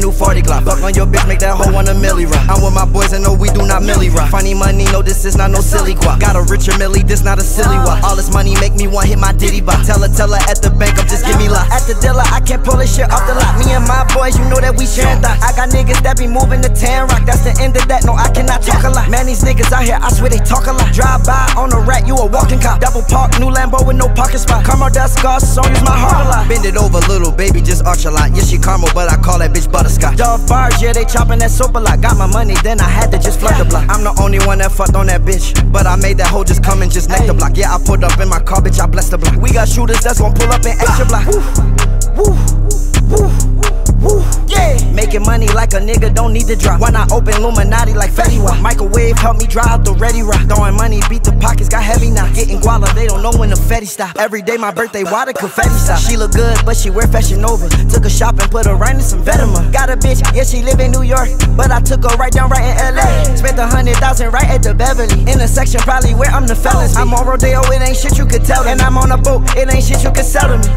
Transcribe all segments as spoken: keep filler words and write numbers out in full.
new forty Glock. Fuck on your bitch, make that hoe want a milli rock. I'm with my boys and no, we do not milli rock. Funny money, no, this is not no silly guap. Got a richer milli, this not a silly walk. All this money make me want hit my Diddy bop. Tell her, tell her at the bank, I'm just give me lot. At the dealer, I can't pull this shit off the lot. Me and my boys, you know that we sharing thoughts. I got niggas that be moving to Tan Rock. That's the end of that, no, I cannot talk a lot. Man, these niggas out here, I swear they talk a lot. Drive by on a rat, you a walking cop. Double park, new Lambo with no parking spot. Caramel dust scars, so use my heart a lot. Bend it over, little baby, just arch a lot. Yeah, she caramel, but I call that bitch butterscotch. Dove bars, yeah, they chopping that soap a lot. Got my money, then I had to just flood the block. I'm the only one that fucked on that bitch, but I made that hoe just come and just neck the block. Yeah, I put up in my car, bitch, I bless the block. We got shooters that's gon' pull up in extra block. Woo, woo, woo, woo, yeah. Making money like a nigga don't need to drop. Why not open Illuminati like Fetty Wap? Microwave help me drive the ready rock. Throwing money, beat the pockets, got heavy now. Getting guala, they don't know when the Fetty stop. Every day my birthday, why the confetti stop? She look good, but she wear Fashion Nova. Took her shopping, put her right in some Vetements. Got a bitch, yeah, she live in New York, but I took her right down right in L A. Spent a hundred thousand right at the Beverly. In the section probably where I'm the fellas. I'm on Rodeo, it ain't shit you could tell them. And I'm on a boat, it ain't shit you could sell to me.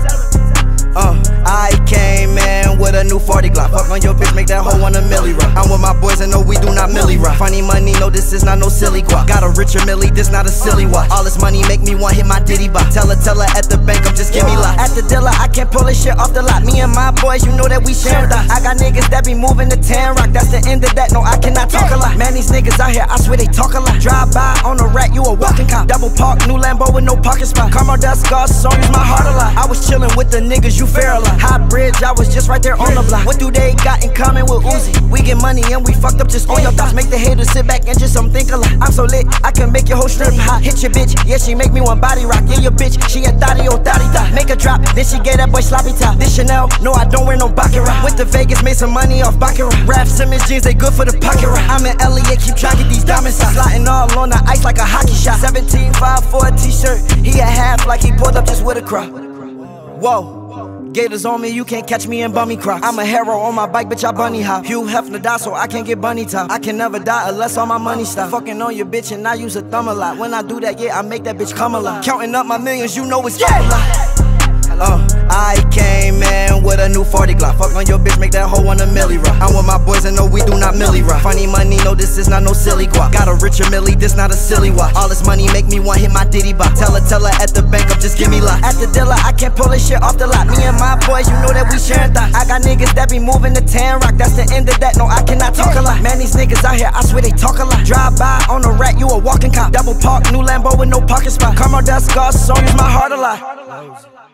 Uh, I came in with a new forty Glock. Fuck on your bitch, make that hoe want a milli rock. I'm with my boys and no, we do not milli rock. Funny money, no, this is not no silly guap. Got a richer milli, this not a silly walk. All this money make me want hit my Diddy bop. Tell her, tell her at the bank, I'm just give me lot. At the dealer, I can't pull this shit off the lot. Me and my boys, you know that we sharing thoughts. I got niggas that be moving to Tan Rock. That's the end of that, no, I cannot talk a lot. Man, these niggas out here, I swear they talk a lot. Drive by on a rat, you a walking cop. Double park, new Lambo with no parking spot. Caramel dust scars, so use my heart a lot. I was chilling with the niggas, you fair a lot. High bridge, I was just right there on the block. What do they got in common with Uzi? We get money and we fucked up just on your thoughts. Make the haters sit back and just some think a lot. I'm so lit, I can make your whole strip hot. Hit your bitch, yeah, she make me one body rock. Yeah, your bitch, she a thotty, oh thotty thot. Make her drop, then she gave that boy sloppy top. This Chanel, no, I don't wear no Baccarat. Went to Vegas, made some money off Baccarat. Raf Simmons jeans, they good for the pocket rock. I'm in Elliott, keep track of these diamonds. Sliding all on the ice like a hockey shot. seventeen five for a t-shirt, he a half like he pulled up just with a crop. Whoa. Gators on me, you can't catch me in bummy crocs. I'm a hero on my bike, bitch, I bunny hop. Hugh Hefner die, so I can't get bunny top. I can never die unless all my money stop. Fucking on your bitch and I use a thumb a lot. When I do that, yeah, I make that bitch come alive. Counting up my millions, you know it's yeah. a lot. Uh, I came in with a new forty Glock. Fuck on your bitch, make that hoe want a milli rock. I'm with my boys and no, we do not milli rock. Funny money, no, this is not no silly guap. Got a richer milli, this not a silly walk. All this money make me want hit my Diddy bop. Tell her, tell her at the bank, I'm just give me lot. At the dealer, I can't pull this shit off the lot. Me and my boys, you know that we sharing thoughts. I got niggas that be moving to Tan Rock. That's the end of that, no, I cannot talk a lot. Man, these niggas out here, I swear they talk a lot. Drive by on a rat, you a walking cop. Double park, new Lambo with no parking spot. Caramel dust scars, so use my heart a lot.